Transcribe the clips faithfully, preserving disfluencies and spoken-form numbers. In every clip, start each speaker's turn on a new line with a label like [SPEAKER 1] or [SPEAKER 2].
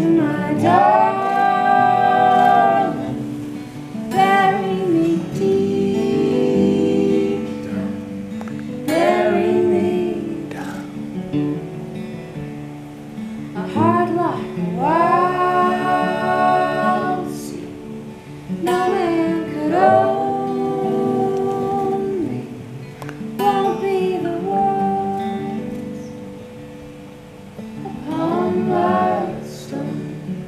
[SPEAKER 1] my darling, bury me deep down, bury me down. A heart like a wild sea, no man could own me, won't be the words upon my stone.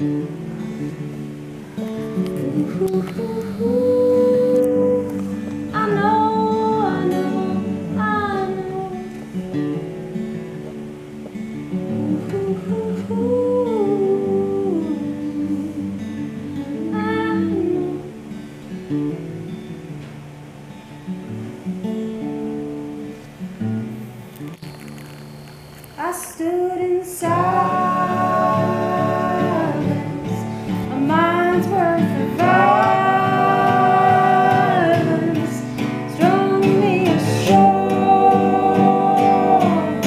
[SPEAKER 1] Ooh, ooh, ooh, ooh. I know, I know, I know. Ooh, ooh, ooh, ooh. I know. I stood in silence, a mind's worth of violence strung me ashore,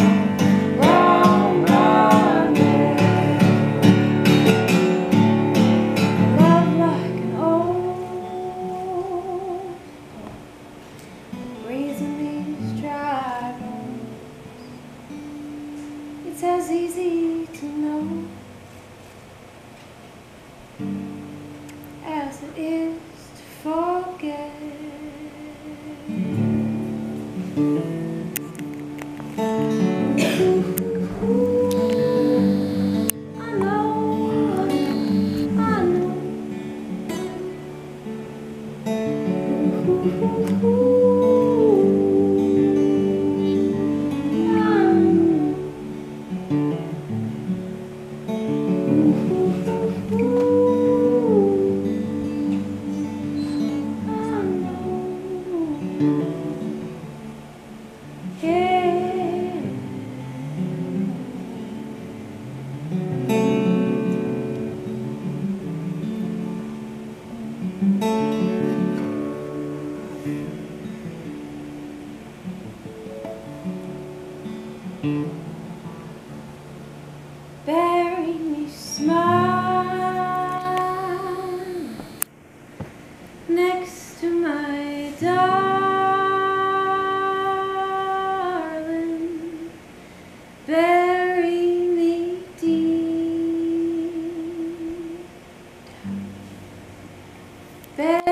[SPEAKER 1] round my neck. Love like an old raising these dry bones. It's as easy to know as it is to forget. I know, I know, I know. Bury me smiling next to my darling, bury me deep down. Bury